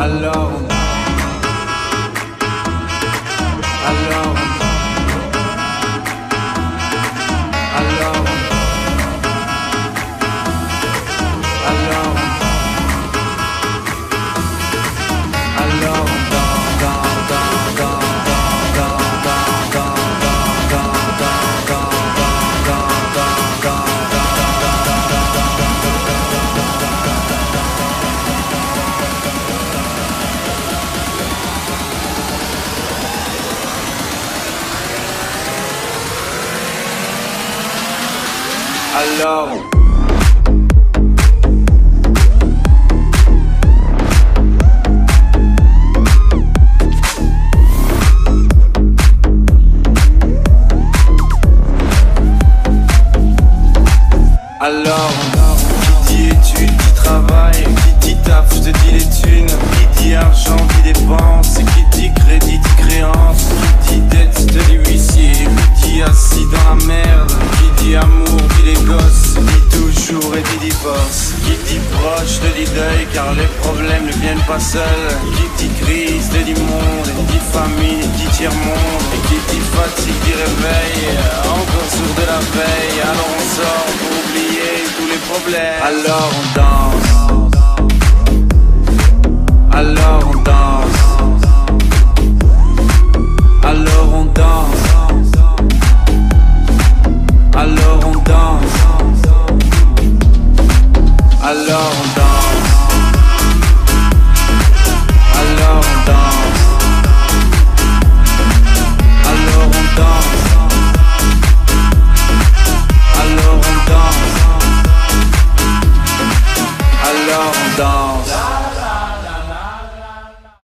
Alors Alors Alors Alors, qui dit études, qui travaille, qui dit taf, je te dis les thunes, qui dit argent, qui dépense, qui dit crédit, dit créance, qui dit dette, je te dis huissier, qui dit assis dans la merde, qui dit amour, dit les gosses, dit toujours et dit divorce, qui dit proche, te dit deuil, car les problèmes ne viennent pas seuls, qui dit crise, te dit monde, qui dit famille, dit tiers-monde, et qui dit fatigue, dit réveil, encore sourd de la veille, alors on sort pour oublier tous les problèmes. Alors on danse, alors on danse, alors on danse, alors on danse, alors on danse.